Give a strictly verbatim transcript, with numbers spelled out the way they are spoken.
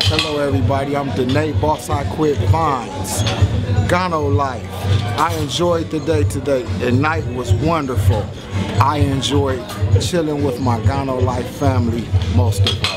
Hello everybody, I'm Danae, Boss I Quit Vines, GanoLife. I enjoyed the day today. The night was wonderful. I enjoyed chilling with my GanoLife family most of all.